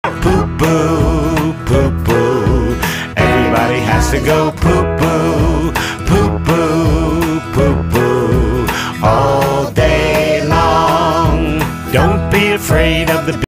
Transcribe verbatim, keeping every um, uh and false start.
Poop boo, poop boo. Everybody has to go poop boo, poop boo, poop boo all day long. Don't be afraid of the